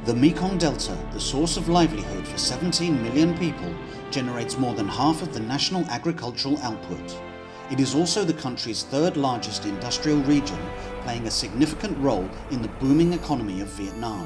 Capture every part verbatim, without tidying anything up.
The Mekong Delta, the source of livelihood for seventeen million people, generates more than half of the national agricultural output. It is also the country's third largest industrial region, playing a significant role in the booming economy of Vietnam.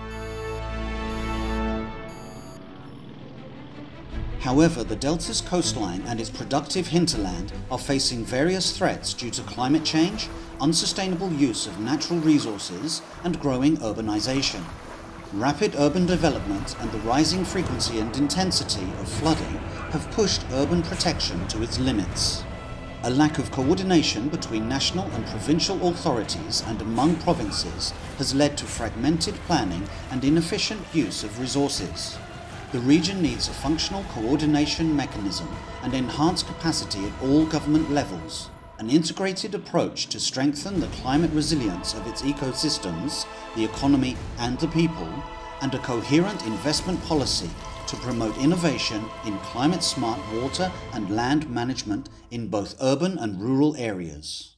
However, the Delta's coastline and its productive hinterland are facing various threats due to climate change, unsustainable use of natural resources, and growing urbanization. Rapid urban development and the rising frequency and intensity of flooding have pushed urban protection to its limits. A lack of coordination between national and provincial authorities and among provinces has led to fragmented planning and inefficient use of resources. The region needs a functional coordination mechanism and enhanced capacity at all government levels, an integrated approach to strengthen the climate resilience of its ecosystems, the economy and the people, and a coherent investment policy to promote innovation in climate-smart water and land management in both urban and rural areas.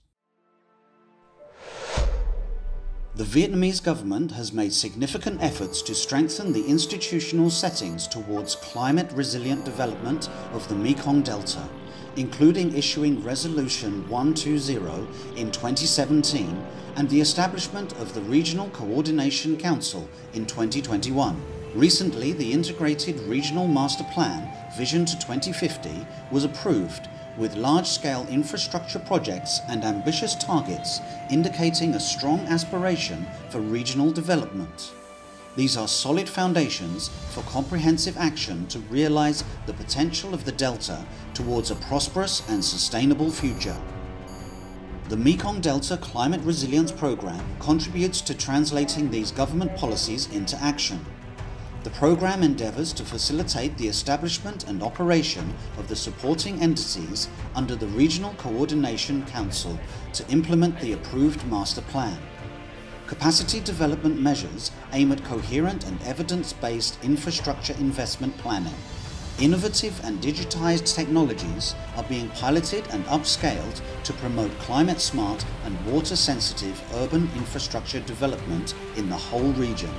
The Vietnamese government has made significant efforts to strengthen the institutional settings towards climate-resilient development of the Mekong Delta, including issuing Resolution one twenty in twenty seventeen and the establishment of the Regional Coordination Council in twenty twenty-one. Recently, the Integrated Regional Master Plan, Vision to twenty fifty, was approved, with large-scale infrastructure projects and ambitious targets indicating a strong aspiration for regional development. These are solid foundations for comprehensive action to realize the potential of the Delta towards a prosperous and sustainable future. The Mekong Delta Climate Resilience Program contributes to translating these government policies into action. The program endeavors to facilitate the establishment and operation of the supporting entities under the Regional Coordination Council to implement the approved master plan. Capacity development measures aim at coherent and evidence-based infrastructure investment planning. Innovative and digitized technologies are being piloted and upscaled to promote climate-smart and water-sensitive urban infrastructure development in the whole region.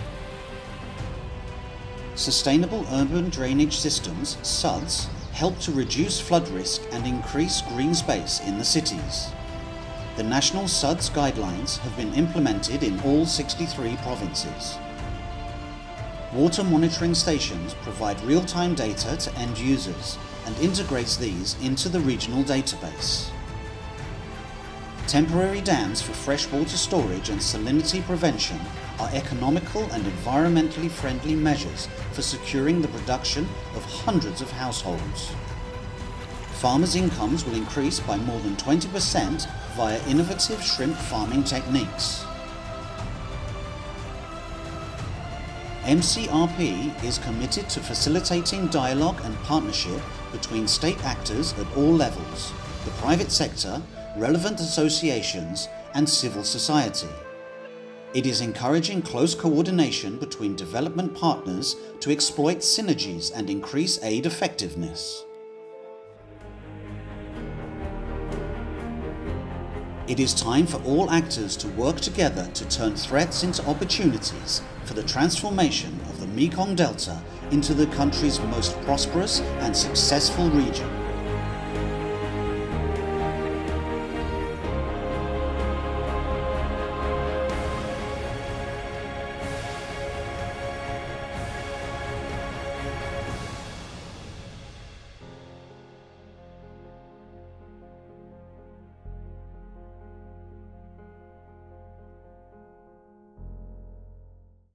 Sustainable urban drainage systems, S U Ds, help to reduce flood risk and increase green space in the cities. The national S U Ds guidelines have been implemented in all sixty-three provinces. Water monitoring stations provide real-time data to end users and integrates these into the regional database. Temporary dams for freshwater storage and salinity prevention are economical and environmentally friendly measures for securing the production of hundreds of households. Farmers' incomes will increase by more than twenty percent via innovative shrimp farming techniques. M C R P is committed to facilitating dialogue and partnership between state actors at all levels, the private sector, relevant associations, and civil society. It is encouraging close coordination between development partners to exploit synergies and increase aid effectiveness. It is time for all actors to work together to turn threats into opportunities for the transformation of the Mekong Delta into the country's most prosperous and successful region.